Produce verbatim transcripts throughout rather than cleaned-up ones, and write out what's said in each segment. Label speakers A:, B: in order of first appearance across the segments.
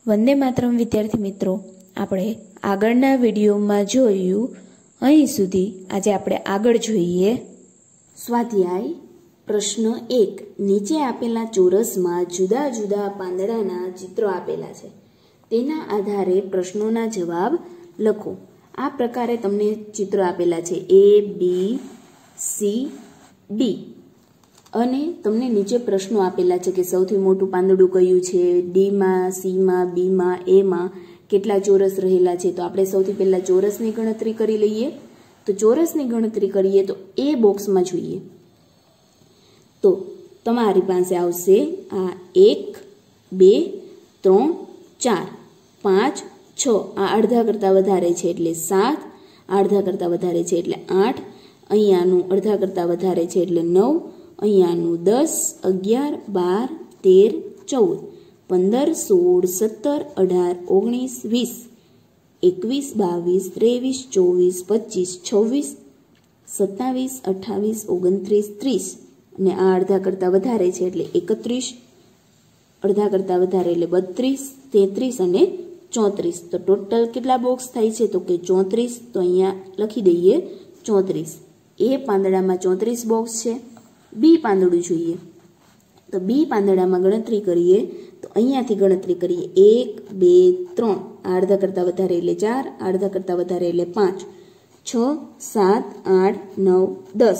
A: વંદે માતરમ વિદ્યાર્થી મિત્રો, આપણે આગળના વિડીયોમાં જોયું અહીં સુધી. આજે આપણે આગળ જોઈએ સ્વાધ્યાય પ્રશ્ન એક. નીચે આપેલા ચોરસમાં જુદા જુદા પાંદડાના ચિત્રો આપેલા છે, તેના આધારે પ્રશ્નોના જવાબ લખો. આ પ્રકારે તમને ચિત્રો આપેલા છે એ, બી, સી, ડી અને તમને નીચે પ્રશ્નો આપેલા છે કે સૌથી મોટું પાંદડું કયું છે, ડીમાં, સીમાં, બીમાં, એમાં કેટલા ચોરસ રહેલા છે. તો આપણે સૌથી પહેલા ચોરસની ગણતરી કરી લઈએ. તો ચોરસની ગણતરી કરીએ તો એ બોક્સમાં જોઈએ તો તમારી પાસે આવશે આ એક, બે, ત્રણ, ચાર, પાંચ, છ. આ અડધા કરતાં વધારે છે એટલે સાત, અડધા કરતાં વધારે છે એટલે આઠ, અહીંયાનું અડધા કરતાં વધારે છે એટલે નવ, અહીંયાનું દસ, અગિયાર, બાર, તેર, ચૌદ, પંદર, સોળ, સત્તર, અઢાર, ઓગણીસ, વીસ, એકવીસ, બાવીસ, ત્રેવીસ, ચોવીસ, પચીસ, છવ્વીસ, સત્તાવીસ, અઠ્ઠાવીસ, ઓગણત્રીસ, ત્રીસ અને આ અડધા કરતાં વધારે છે એટલે એકત્રીસ, અડધા કરતાં વધારે એટલે બત્રીસ, તેત્રીસ અને ચોત્રીસ. તો ટોટલ કેટલા બોક્સ થાય છે તો કે ચોત્રીસ. તો અહીંયા લખી દઈએ ચોત્રીસ. એ પાંદડામાં ચોત્રીસ બોક્સ છે. બી પાંદડું જોઈએ તો બી પાંદડામાં ગણતરી કરીએ તો અહીંયાથી ગણતરી કરીએ એક, બે, ત્રણ, અડધા કરતાં વધારે એટલે ચાર, અડધા કરતાં વધારે એટલે પાંચ, છ, સાત, આઠ, નવ, દસ,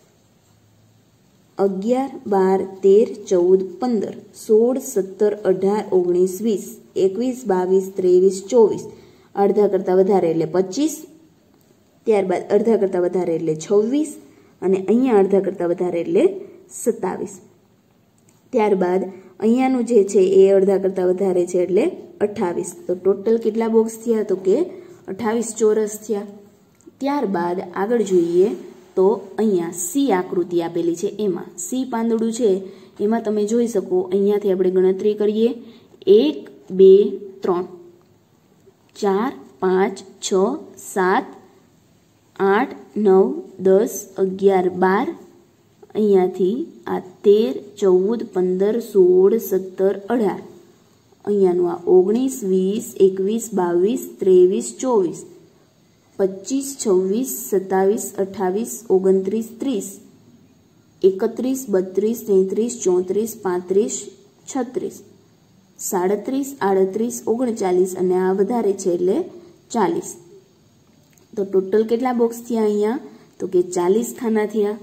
A: અગિયાર, બાર, તેર, ચૌદ, પંદર, સોળ, સત્તર, અઢાર, ઓગણીસ, વીસ, એકવીસ, બાવીસ, ત્રેવીસ, ચોવીસ, અડધા કરતાં વધારે એટલે પચીસ, ત્યારબાદ અડધા કરતાં વધારે એટલે છવ્વીસ અને અહીંયા અડધા કરતાં વધારે એટલે સત્તાવીસ. ત્યારબાદ અહીંયાનું જે છે એ અડધા કરતાં વધારે છે એટલે અઠ્ઠાવીસ. તો ટોટલ કેટલા બોક્સ થયા તો કે અઠ્ઠાવીસ ચોરસ થયા. ત્યારબાદ આગળ જોઈએ તો અહીંયા સી આકૃતિ આપેલી છે, એમાં સી પાંદડું છે એમાં તમે જોઈ શકો અહીંયાથી આપણે ગણતરી કરીએ એક, બે, ત્રણ, ચાર, પાંચ, છ, સાત, આઠ, નવ, દસ, અગિયાર, બાર, અહીંયાથી આ તેર, ચૌદ, પંદર, સોળ, સત્તર, અઢાર, અહીંયાનું આ ઓગણીસ, વીસ, એકવીસ, બાવીસ, ત્રેવીસ, ચોવીસ, પચીસ, છવ્વીસ, સત્તાવીસ, અઠ્ઠાવીસ, ઓગણત્રીસ, ત્રીસ, એકત્રીસ, બત્રીસ, તેત્રીસ, ચોત્રીસ, પાંત્રીસ, છત્રીસ, સાડત્રીસ, આડત્રીસ, ઓગણચાલીસ અને આ વધારે છે એટલે ચાલીસ. તો ટોટલ કેટલા બોક્સ થયા અહીંયા તો કે ચાલીસ ખાના થયા.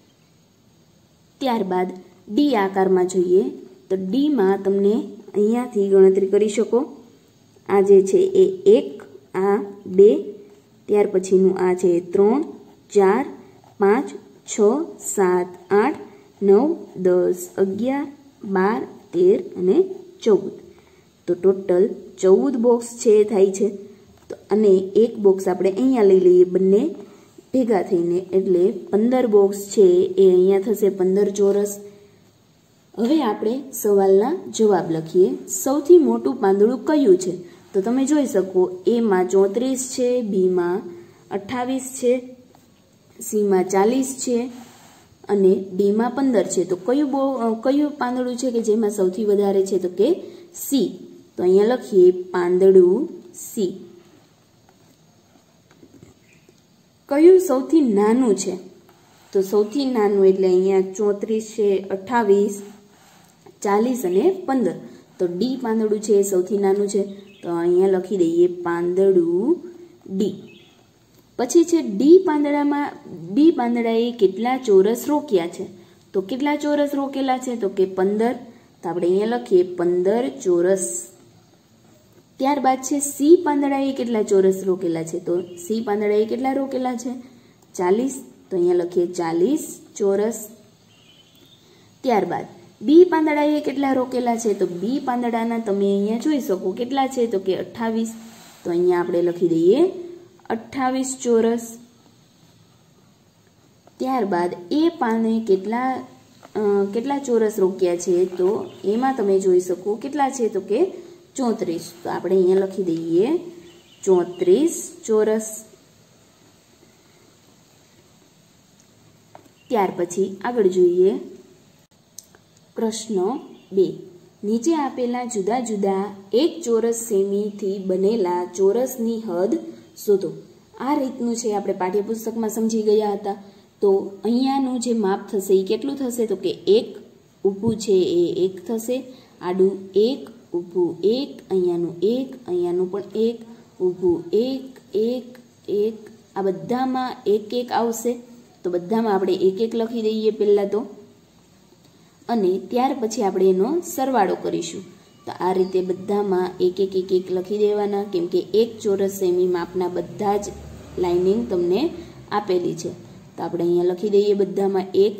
A: ત્યારબાદ ડી આકારમાં જોઈએ તો ડીમાં તમને અહીંયાથી ગણતરી કરી શકો. આ જે છે એ એક, આ બે, ત્યાર પછીનું આ છે ત્રણ, ચાર, પાંચ, છ, સાત, આઠ, નવ, દસ, અગિયાર, બાર, તેર અને ચૌદ. તો ટોટલ ચૌદ બોક્સ છે એ થાય છે. તો અને એક બોક્સ આપણે અહીંયા લઈ લઈએ બંને ભેગા થઈને એટલે પંદર બોક્સ છે એ અહીંયા થશે પંદર ચોરસ. હવે આપણે સવાલના જવાબ લખીએ. સૌથી મોટું પાંદડું કયું છે તો તમે જોઈ શકો એમાં ચોત્રીસ છે, બીમાં અઠ્ઠાવીસ છે, સીમાં ચાલીસ છે અને ડીમાં પંદર છે. તો કયું બો કયું પાંદડું છે કે જેમાં સૌથી વધારે છે તો કે સી. તો અહીંયા લખીએ પાંદડું સી. કયું સૌથી નાનું છે તો સૌથી નાનું એટલે અહીંયા ચોત્રીસ છે, અઠ્ઠાવીસ, ચાલીસ અને પંદર. તો ડી પાંદડું છે એ સૌથી નાનું છે. તો અહીંયા લખી દઈએ પાંદડું ડી. પછી છે ડી પાંદડામાં ડી પાંદડાએ કેટલા ચોરસ રોક્યા છે તો કેટલા ચોરસ રોકેલા છે તો કે પંદર. તો આપણે અહીંયા લખીએ પંદર ચોરસ. ત્યારબાદ છે સી પાંદડાએ કેટલા ચોરસ રોકેલા છે તો સી પાંદડાએ કેટલા રોકેલા છે ચાલીસ. તો અહીંયા લખીએ ચાલીસ ચોરસ. ત્યારબાદ બી પાંદડાએ કેટલા રોકેલા છે તો બી પાંદડાના તમે અહીંયા જોઈ શકો કેટલા છે તો કે અઠ્ઠાવીસ. તો અહીંયા આપણે લખી દઈએ અઠ્ઠાવીસ ચોરસ. ત્યારબાદ એ પાને કેટલા કેટલા ચોરસ રોક્યા છે તો એમાં તમે જોઈ શકો કેટલા છે તો કે ચોત્રીસ. તો આપણે અહીંયા લખી દઈએ ચોત્રીસ ચોરસ. ત્યાર પછી આગળ જોઈએ પ્રશ્ન બે. નીચે આપેલા જુદા જુદા એક ચોરસ સેમીથી બનેલા ચોરસની હદ શોધો. આ રીતનું છે, આપણે પાઠ્યપુસ્તકમાં સમજી ગયા હતા. તો અહીંયાનું જે માપ થશે એ કેટલું થશે? તો કે એક ઊભું છે એ એક થશે, આડું એક, ઊભું એક, અહીંયાનું એક, અહીંયાનું પણ એક, ઊભું એક, એક, એક, આ બધામાં એક એક આવશે. તો બધામાં આપણે એક એક લખી દઈએ પહેલાં તો, અને ત્યાર પછી આપણે એનો સરવાળો કરીશું. તો આ રીતે બધામાં એક એક એક એક લખી દેવાના, કેમ કે એક ચોરસ સેમી માપના બધા જ લાઇનિંગ તમને આપેલી છે. તો આપણે અહીંયા લખી દઈએ બધામાં એક.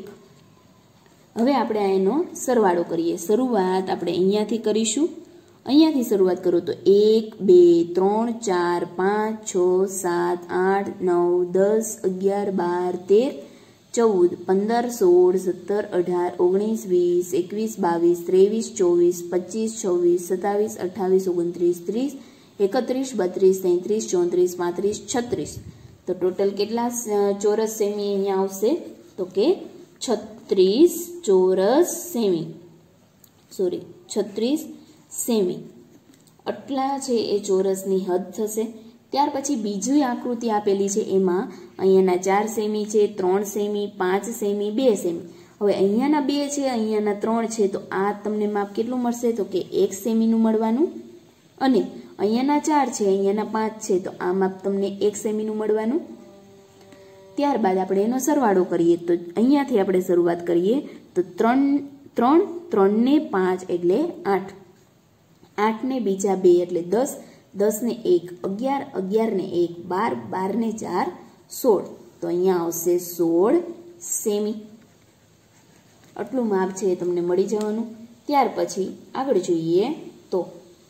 A: હવે આપણે આ એનો સરવાળો કરીએ. શરૂઆત આપણે અહીંયાથી કરીશું. અહીંયાથી શરૂઆત કરો તો એક, બે, ત્રણ, ચાર, પાંચ, છ, સાત, આઠ, નવ, દસ, અગિયાર, બાર, તેર, ચૌદ, પંદર, સોળ, સત્તર, અઢાર, ઓગણીસ, વીસ, એકવીસ, બાવીસ, ત્રેવીસ, ચોવીસ, પચીસ, છવ્વીસ, સત્તાવીસ, અઠ્ઠાવીસ, ઓગણત્રીસ, ત્રીસ, એકત્રીસ, બત્રીસ, તેત્રીસ, ચોત્રીસ, પાંત્રીસ, છત્રીસ. તો ટોટલ કેટલા ચોરસ સેમી અહીંયા આવશે? તો કે છત્રીસ ચોરસ સેમી, સોરી છત્રીસ સેમી. આટલા છે એ ચોરસની હદ થશે. ત્યાર પછી બીજી આકૃતિ આપેલી છે, એમાં અહીંયાના ચાર સેમી છે, ત્રણ સેમી, પાંચ સેમી, બે સેમી. હવે અહીંયાના બે છે, અહીંયાના ત્રણ છે, તો આ તમને માપ કેટલું મળશે? તો કે એક સેમીનું મળવાનું. અને અહીંયાના ચાર છે, અહીંયાના પાંચ છે, તો આ માપ તમને એક સેમીનું મળવાનું. ત્યારબાદ આપણે એનો સરવાળો કરીએ. તો અહીંયાથી આપણે શરૂઆત કરીએ. તો ત્રણ ત્રણ ત્રણ ને પાંચ એટલે આઠ, આઠ ને બીજા બે એટલે દસ, દસ ને એક અગિયાર, અગિયાર ને એક બાર, બાર ને ચાર સોળ. તો અહીંયા આવશે સોળ સેમી. આટલું માપ છે એ તમને મળી જવાનું. ત્યાર પછી આગળ જોઈએ તો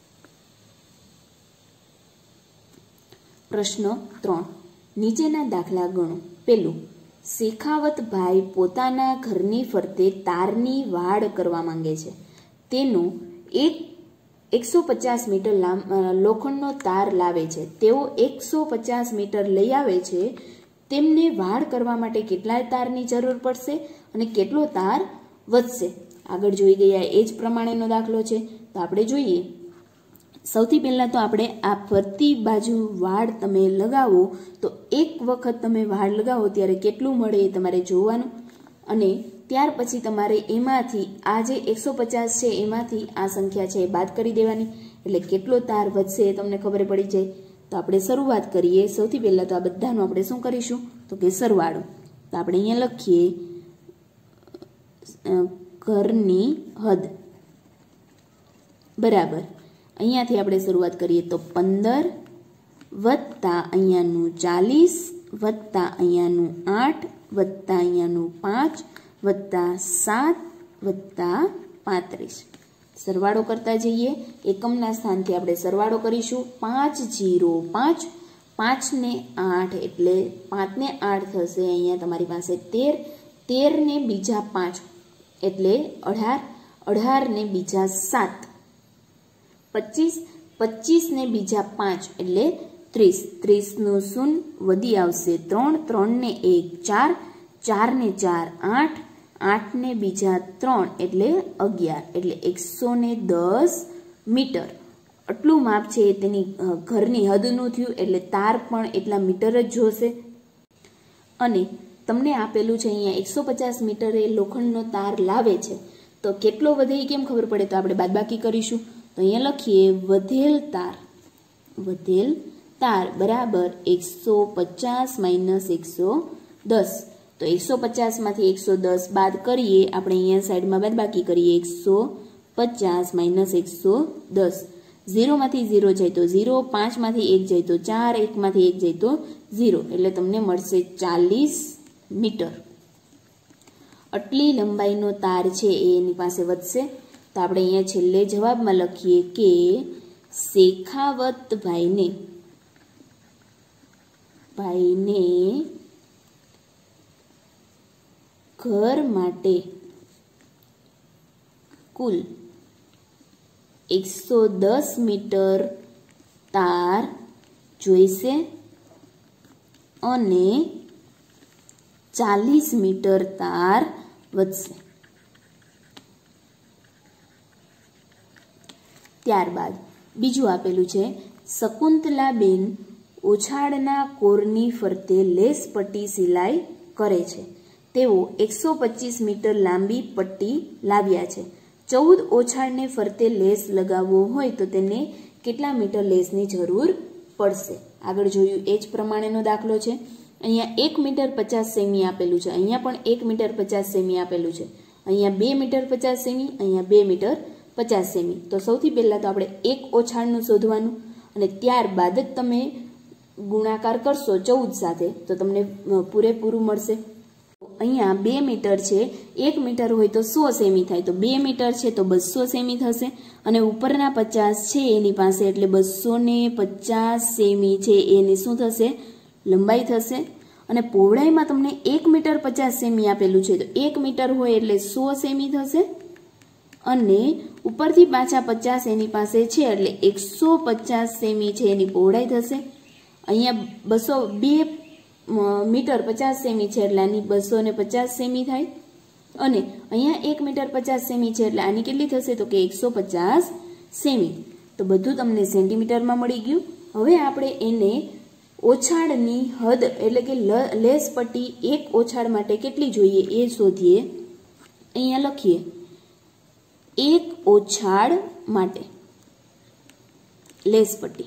A: પ્રશ્ન ત્રણ, નીચેના દાખલા ગણો. પેલું, શેખાવતભાઈ પોતાના ઘરની ફરતે તારની વાડ કરવા માંગે છે. તેનો એક એકસો પચાસ મીટર લોખંડનો તાર લાવે છે. તેઓ એકસો પચાસ મીટર લઈ આવે છે. તેમને વાડ કરવા માટે કેટલા તારની જરૂર પડશે અને કેટલો તાર વધશે? આગળ જોઈ ગયા એ જ પ્રમાણેનો દાખલો છે. તો આપણે જોઈએ. સૌથી પહેલાં તો આપણે આ ફરતી બાજુ વાડ તમે લગાવો તો એક વખત તમે વાડ લગાવો ત્યારે કેટલું મળે એ તમારે જોવાનું, અને ત્યાર પછી તમારે એમાંથી આ જે એકસો પચાસ છે એમાંથી આ સંખ્યા છે એ બાદ કરી દેવાની, એટલે કેટલો તાર વધશે એ તમને ખબર પડી જાય. તો આપણે શરૂઆત કરીએ. સૌથી પહેલાં તો આ બધાનો આપણે શું કરીશું? તો કે સરવાળો. તો આપણે અહીંયા લખીએ ઘરની હદ બરાબર. અહીંયાથી આપણે શરૂઆત કરીએ તો પંદર વત્તા અહીંયાનું ચાલીસ વત્તા અહીંયાનું આઠ વત્તા અહીંયાનું પાંચ વત્તા સાત વત્તા પાંત્રીસ. સરવાળો કરતા જઈએ. એકમના સ્થાનથી આપણે સરવાળો કરીશું. પાંચ જીરો પાંચ, પાંચ ને આઠ એટલે પાંચ ને આઠ થશે અહીંયા તમારી પાસે તેર, તેર ને બીજા પાંચ એટલે અઢાર, અઢાર ને બીજા સાત, પચીસ, પચીસ ને બીજા પાંચ એટલે ત્રીસ, ત્રીસ નું શૂન્ય વધી આવશે ત્રણ, ત્રણ ને એક ચાર, ચાર ને ચાર આઠ, આઠ ને બીજા ત્રણ એટલે અગિયાર, એટલે એકસો ને દસ મીટર. આટલું માપ છે તેની ઘરની હદનું થયું, એટલે તાર પણ એટલા મીટર જ જોશે. અને તમને આપેલું છે અહીંયા એકસો પચાસ મીટરે લોખંડનો તાર લાવે છે, તો કેટલો વધે એ કેમ ખબર પડે? તો આપણે બાદબાકી કરીશું. તો અહીંયા લખીએ વધેલ તાર, વધેલ તાર બરાબર એકસો પચાસ માઇનસ એકસો દસ. તો એકસો પચાસમાંથી એકસો દસ બાદ કરીએ, આપણે અહીંયા સાઈડમાં બાદબાકી કરીએ. એકસો પચાસ માઇનસ એકસો દસ, ઝીરોમાંથી ઝીરો જાય તો ઝીરો, પાંચમાંથી એક જાય તો ચાર, એકમાંથી એક જાય તો ઝીરો, એટલે તમને મળશે ચાલીસ મીટર. આટલી લંબાઈનો તાર છે એ એની પાસે વધશે. તો આપણે અહીંયા છેલ્લે જવાબમાં લખીએ કે શેખાવતભાઈને ભાઈને ઘર માટે કુલ એકસો દસ મીટર તાર જોઈશે અને ચાલીસ મીટર તાર વધશે. ત્યારબાદ બીજું આપેલું છે શકુંતલાબેન ઓછાડના કોરની ફરતે લેસ પટ્ટી સિલાઈ કરે છે. તેઓ એકસો પચીસ મીટર લાંબી પટ્ટી લાવ્યા છે. ચૌદ ઓછાડને ફરતે લેસ લગાવવો હોય તો તેને કેટલા મીટર લેસની જરૂર પડશે? આગળ જોયું એ જ પ્રમાણેનો દાખલો છે. અહીંયા એક મીટર પચાસ સેમી આપેલું છે, અહીંયા પણ એક મીટર પચાસ સેમી આપેલું છે, અહીંયા બે મીટર પચાસ સેમી, અહીંયા બે મીટર પચાસ સેમી. તો સૌથી પહેલાં તો આપણે એક ઓછાડનું શોધવાનું અને ત્યારબાદ જ તમે ગુણાકાર કરશો ચૌદ સાથે તો તમને પૂરેપૂરું મળશે. અહીંયા બે મીટર છે, એક મીટર હોય તો સો સેમી થાય, તો બે મીટર છે તો બસો સેમી થશે અને ઉપરના પચાસ છે એની પાસે એટલે બસો ને પચાસ સેમી છે એની શું થશે? લંબાઈ થશે. અને પહોળાઈમાં તમને એક મીટર પચાસ સેમી આપેલું છે તો એક મીટર હોય એટલે સો સેમી થશે અને ઉપરથી પાછા પચાસ એની પાસે છે એટલે એકસો પચાસ સેમી છે એની પહોળાઈ થશે. અહીંયા બસો બે મીટર પચાસ સેમી છે એટલે આની બસો ને પચાસ સેમી થાય અને અહીંયા એક મીટર પચાસ સેમી છે એટલે આની કેટલી થશે? તો કે એકસો પચાસ સેમી. તો બધું તમને સેન્ટીમીટરમાં મળી ગયું. હવે આપણે એને ઓછાડની હદ એટલે કે લેસ પટ્ટી એક ઓછાડ માટે કેટલી જોઈએ એ શોધીએ. અહીંયા લખીએ એક ઓછાડ માટે લેસ પટ્ટી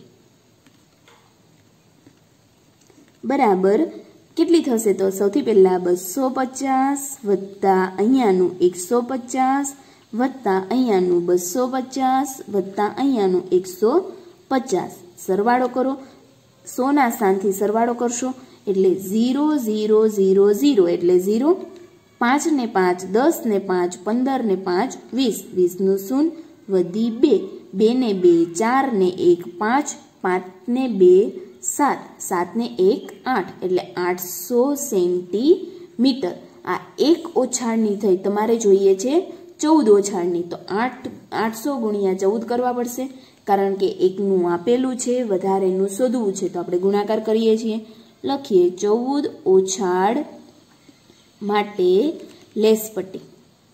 A: બરાબર કેટલી થશે? તો સૌથી પહેલા બસો પચાસ વત્તા અહીંયાનું એકસો પચાસ વત્તા અહીંયાનું બસો પચાસ વત્તા અહીંયાનું એકસો પચાસ. સરવાળો કરો, સોના સ્થાનથી સરવાળો કરશો એટલે ઝીરો ઝીરો ઝીરો ઝીરો એટલે ઝીરો, પાંચ ને પાંચ દસ ને પાંચ પંદર ને પાંચ વીસ, વીસનું શૂન વધી બે, બે ને બે ચાર ને એક પાંચ, પાંચ ને બે સાત, સાત ને એક આઠ એટલે આઠસો સેન્ટીમીટર. આ એક ઓછાડની થઈ, તમારે જોઈએ છે ચૌદ ઓછાડની તો આઠ આઠસો ગુણ્યા ચૌદ કરવા પડશે કારણ કે એકનું આપેલું છે વધારેનું શોધવું છે તો આપણે ગુણાકાર કરીએ છીએ. લખીએ ચૌદ ઓછાડ માટે લેસ પટ્ટી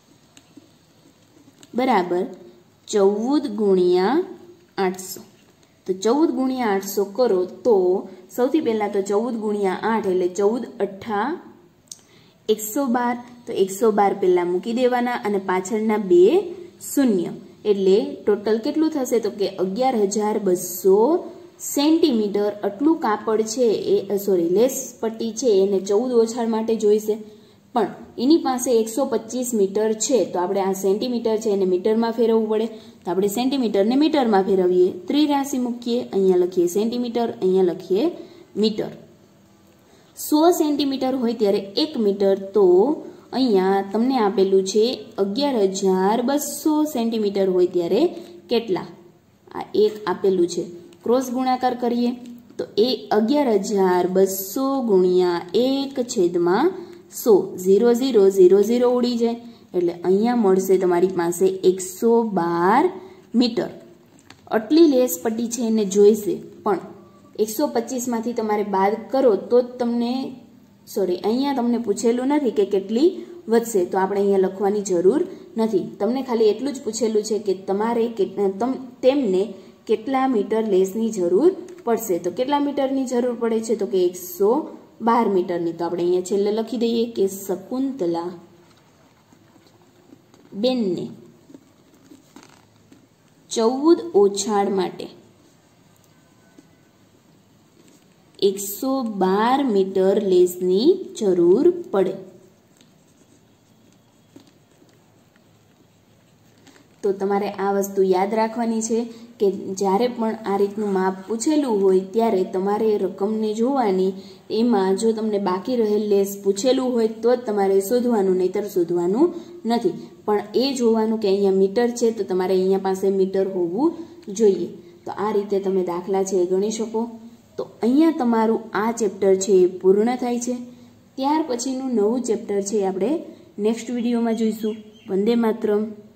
A: બરાબર ચૌદ ગુણ્યા આઠસો. તો ચૌદ ગુણ્યા આઠસો કરો તો સૌથી પહેલાં તો ચૌદ ગુણ્યા આઠ એટલે ચૌદ અઠ્ઠા એકસો બાર. તો એકસો બાર પહેલાં મૂકી દેવાના અને પાછળના બે શૂન્ય એટલે ટોટલ કેટલું થશે? તો કે અગિયાર હજાર બસો સેન્ટીમીટર આટલું કાપડ છે એ સોરી લેસ પટ્ટી છે એને ચૌદ ઓછાડ માટે જોઈશે. પણ એની પાસે એકસો પચીસ મીટર છે તો આપણે આ સેન્ટીમીટર છે એને મીટરમાં ફેરવવું પડે તો આપણે સેન્ટીમીટરને મીટરમાં ફેરવીએ. ત્રિરાશિ મૂકીએ, અહીંયા લખીએ સેન્ટીમીટર, અહીંયા લખીએ મીટર. સો સેન્ટીમીટર હોય ત્યારે એક મીટર તો અહીંયા તમને આપેલું છે અગિયાર હજાર બસો સેન્ટીમીટર હોય ત્યારે કેટલા? આ એક આપેલું છે, ક્રોસ ગુણાકાર કરીએ તો એ અગિયાર હજાર બસો ગુણ્યા એક છેદમાં સો, ઝીરો ઝીરો ઝીરો ઝીરો ઉડી જાય એટલે અહીંયા મળશે તમારી પાસે એકસો બાર મીટર. આટલી લેસ પટ્ટી છે એને જોઈશે પણ એકસો પચીસમાંથી તમારે બાદ કરો તો જ તમને સોરી અહીંયા તમને પૂછેલું નથી કે કેટલી વધશે તો આપણે અહીંયા લખવાની જરૂર નથી. તમને ખાલી એટલું જ પૂછેલું છે કે તમારે તેમને કેટલા મીટર લેસની જરૂર પડશે. તો કેટલા મીટરની જરૂર પડે છે? તો કે એકસો બાર મીટરની. તો આપણે અહીંયા છેલ્લે લખી દઈએ કે શકુંતલા બેનને ચૌદ ઓછાડ માટે એકસો બાર મીટર લેસની જરૂર પડે. તો તમારે આ વસ્તુ યાદ રાખવાની છે કે જ્યારે પણ આ રીતનું માપ પૂછેલું હોય ત્યારે તમારે રકમને જોવાની, એમાં જો તમને બાકી રહેલ લેસ પૂછેલું હોય તો જ તમારે શોધવાનું, નહીતર શોધવાનું નથી. પણ એ જોવાનું કે અહીંયા મીટર છે તો તમારે અહીંયા પાસે મીટર હોવું જોઈએ. તો આ રીતે તમે દાખલા છે એ ગણી શકો. તો અહીંયા તમારું આ ચેપ્ટર છે એ પૂર્ણ થાય છે. ત્યાર પછીનું નવું ચેપ્ટર છે આપણે નેક્સ્ટ વિડીયોમાં જોઈશું. વંદે માતરમ.